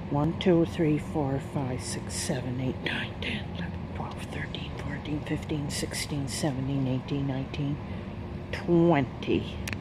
1, 2, 3, 4, 5, 6, 7, 8, 9, 10, 11, 12, 13, 14, 15, 16, 17, 18, 19, 20.